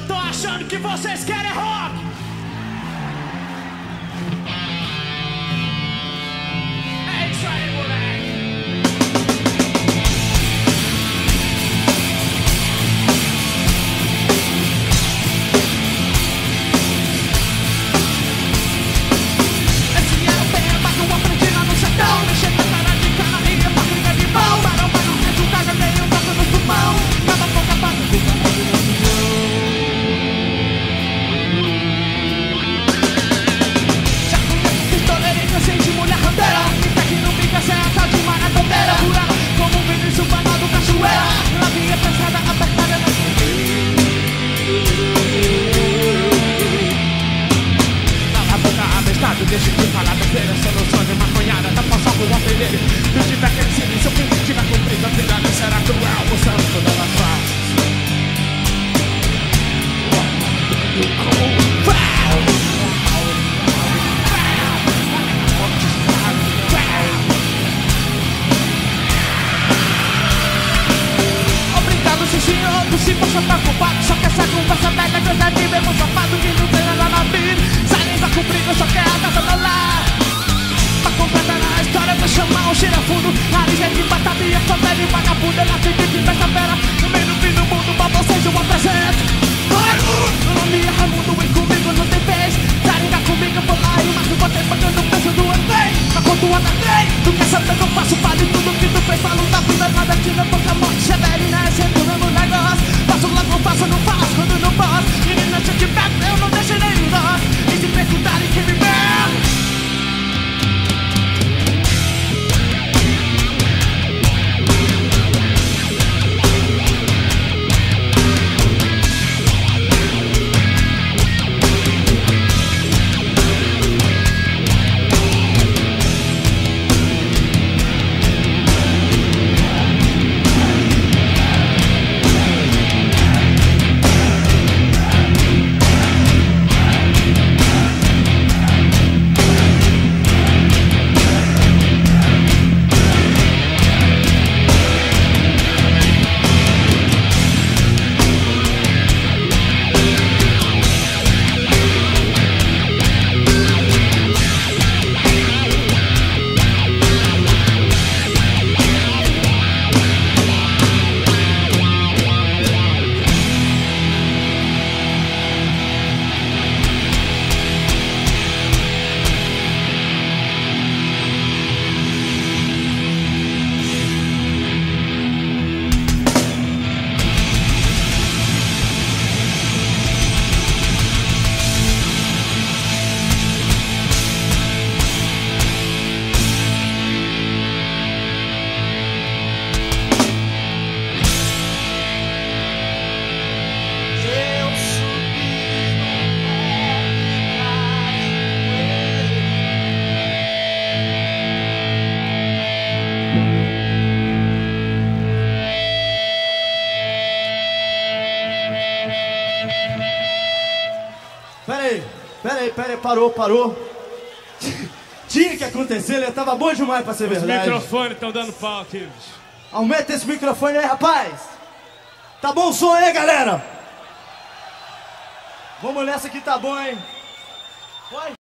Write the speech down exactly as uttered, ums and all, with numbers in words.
Eu tô achando que vocês querem rock. É isso aí, moleque. Esse era o tema que eu aprendi lá no sertão. Mexer com a cara de cana e a barriga de pão. Barão, barão, resultado, eu dei um toque no pulmão. Cada pouca parte do caminho. Sente mulher randeira, fica aqui no bico, essa é a tal de maratondeira. Purada, como um Vinícius banado cachoeira. Na minha pesada, apertada na cala a boca, abestado, deixa de falar besteira. Solução de maconhada, tá passando o apelido. Se tiver crescido, se o fim tiver cumprido, a vida não será cruel, mostrando todas as fases. Se você tá ocupado, só quer essa conversa velha, coisa de mesmo safado que não tem nada na vida. Saliva comprida, só quer a casa do lar. Pra completar a história, vou chamar um girafundo. Nariz é de batabia, só velho e vagabundo. Ela tem que vir dessa fera, no meio do fim do mundo, pra vocês eu apresento Raimundo! Meu nome é Raimundo e comigo não tem vez. Saringa comigo, eu vou lá e mato você pagando o preço do andei. Mas quando tu anda bem, tu quer saber que eu faço? Vale tudo que tu fez, falo da vida, nada tira pouca morte, Severina, é sempre o mesmo negócio. Faço logo, faço, não faço quando não posso. Menina, se eu te pego, eu não deixo nem nós. E se perguntarem quem me vê, Peraí, peraí, peraí, parou, parou. Tinha que acontecer, ele tava bom demais pra ser os verdade. Os microfones estão dando pau aqui, bicho. Aumenta esse microfone aí, rapaz. Tá bom o som aí, galera? Vamos nessa que tá bom, hein? Vai.